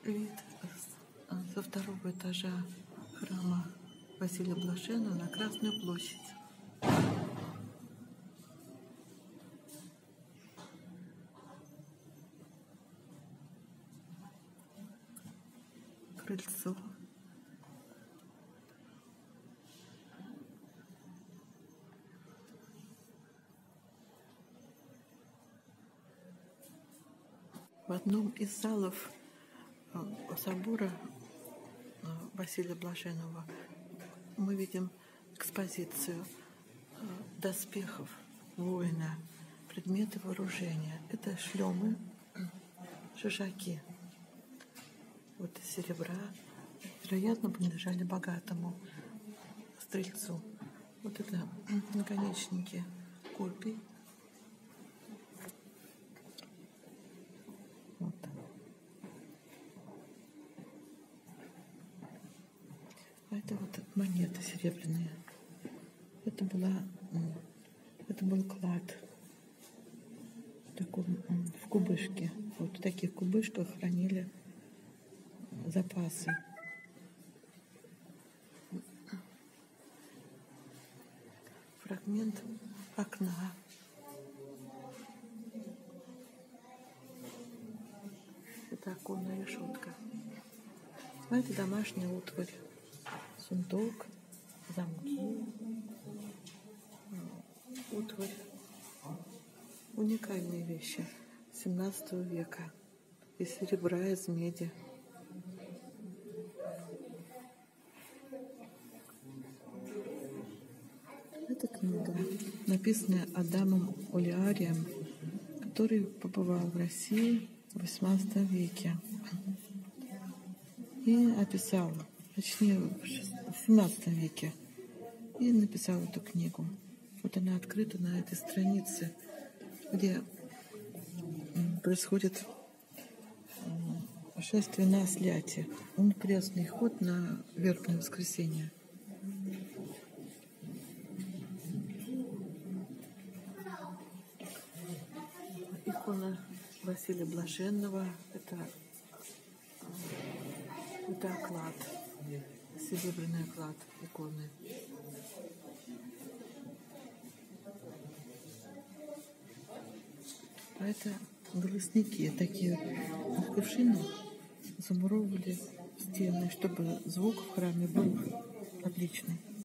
Вид со второго этажа храма Василия Блаженного на Красную площадь. Крыльцо. В одном из залов собора Василия Блаженного мы видим экспозицию доспехов воина, предметы вооружения. Это шлемы, шишаки. Вот из серебра, вероятно, принадлежали богатому стрельцу. Вот это наконечники копий. Вот. А это вот монеты серебряные. Это был клад в кубышке. Вот в таких кубышках хранили запасы. Фрагмент окна. Это оконная решетка. А это домашняя утварь. Сундук, замки, утварь. Уникальные вещи 17 века. Из серебра, из меди. Эта книга, написанная Адамом Олиарием, который побывал в России в XVIII веке и описал, точнее, в XVII веке, и написал эту книгу. Вот она открыта на этой странице, где происходит шествие на Осляте. Он крестный ход на Вербное воскресенье. Икона Василия Блаженного — это оклад, серебряный оклад иконы. А это голосники, такие кувшины замуровывали в стены, чтобы звук в храме был отличный.